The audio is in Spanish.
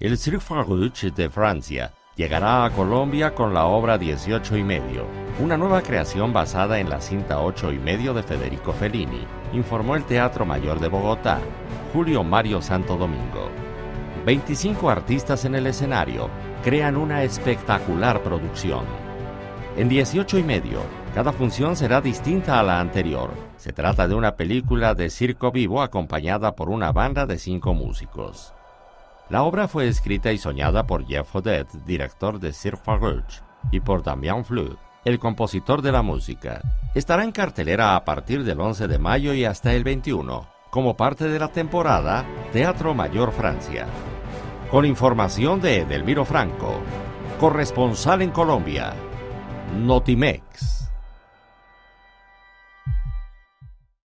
El Cirque Faruche de Francia llegará a Colombia con la obra 18 y medio, una nueva creación basada en la cinta 8 y medio de Federico Fellini, informó el Teatro Mayor de Bogotá, Julio Mario Santo Domingo. 25 artistas en el escenario crean una espectacular producción. En 18 y medio, cada función será distinta a la anterior. Se trata de una película de circo vivo acompañada por una banda de 5 músicos. La obra fue escrita y soñada por Jeff Odette, director de Cirque Faruche, y por Damien Fleu, el compositor de la música. Estará en cartelera a partir del 11 de mayo y hasta el 21, como parte de la temporada Teatro Mayor Francia. Con información de Edelmiro Franco, corresponsal en Colombia, Notimex.